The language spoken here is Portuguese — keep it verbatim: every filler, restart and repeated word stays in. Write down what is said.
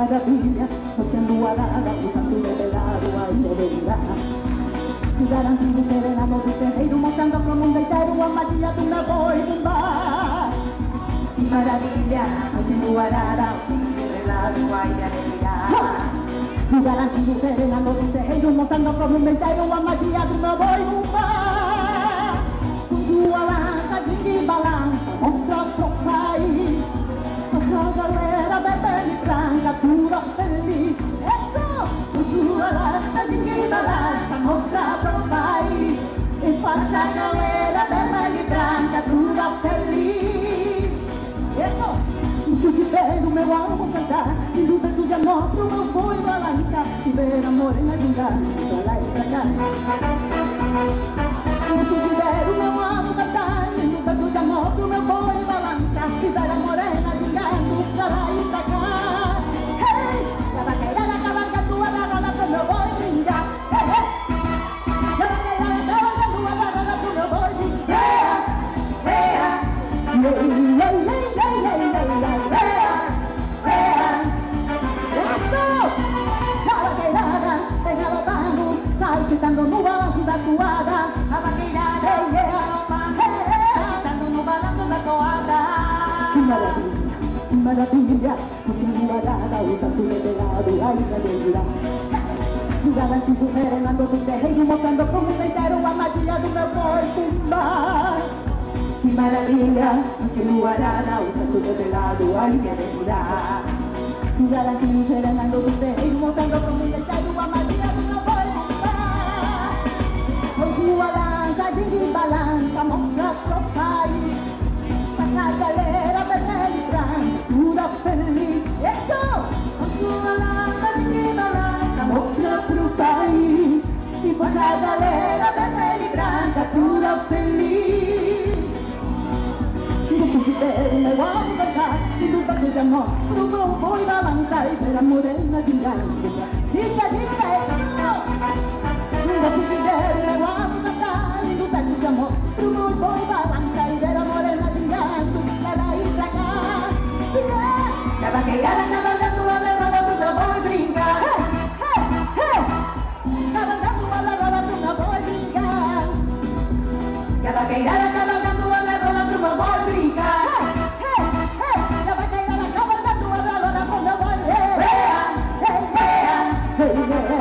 maravilha, você luarada, o santo revelado, aí deverá. Garantindo serenado do terreiro, mostrando pro mundo inteiro a magia do meu boi bumbá. Que maravilha, você luarada, o santo revelado, aí deverá. Garantindo serenado do terreiro, mostrando pro mundo inteiro a magia do meu boi bumbá. Com sua lança de balança, mostra pro país. Mostra a galera bebendo e branca, tudo feliz. Com sua lança de balança, mostra pro país. E faz a galera bebendo e branca, tudo feliz. Se tiver o meu alma cantar, e do tanto de amor pro meu boi balançar, se ver a morena vingar, pra lá e pra cá. Se tiver o meu alma cantar, e do tanto de amor pro meu boi balançar, se ver a morena vingar, pra lá e pra cá. Hey! La vaqueira da cavalgadura da roda pro meu boi brincar. Hey, hey! La vaqueira da cavalgadura da roda pro meu boi brincar. Hey, hey! Lei, lei, lei, lei, lei, lei, lei. Gritando no balanço da toada, a vaqueirada, gritando no balanço da toada. Que maravilha, que maravilha, você luarada, o santo revelado, ainda deverá. Garantindo serenando do terreiro, mostrando pro mundo inteiro a magia do meu boi bumbá. Que maravilha, você luarada, o santo revelado, ainda deverá. Garantindo serenando do terreiro, mostrando pro mundo inteiro a magia do meu boi bumbá. Sua lança de balança, mostra pro país. Passa a galera vermelha e branca, toda feliz. Isso! Com sua lança de balança, mostra pro país. E passa a galera vermelha e branca, toda feliz. Se tiver o meu alma cantar, e do tanto de amor pro meu boi balançar, e ver a morena de graça. Diga, diga, isso! Se tiver o meu alma cantar, e do tanto de amor pro meu boi balançar, e ver a morena de graça, pra lá e pra cá. Que a vaqueirada cavalgando a roda do meu boi brincar. Hey, hey, hey! Cavalgando a roda do meu boi brincar. Que a vaqueirada cavalgando a roda do meu boi brincar. Hey, hey, hey! Que a vaqueirada cavalgando a roda do meu boi brincar. Hey, hey, hey!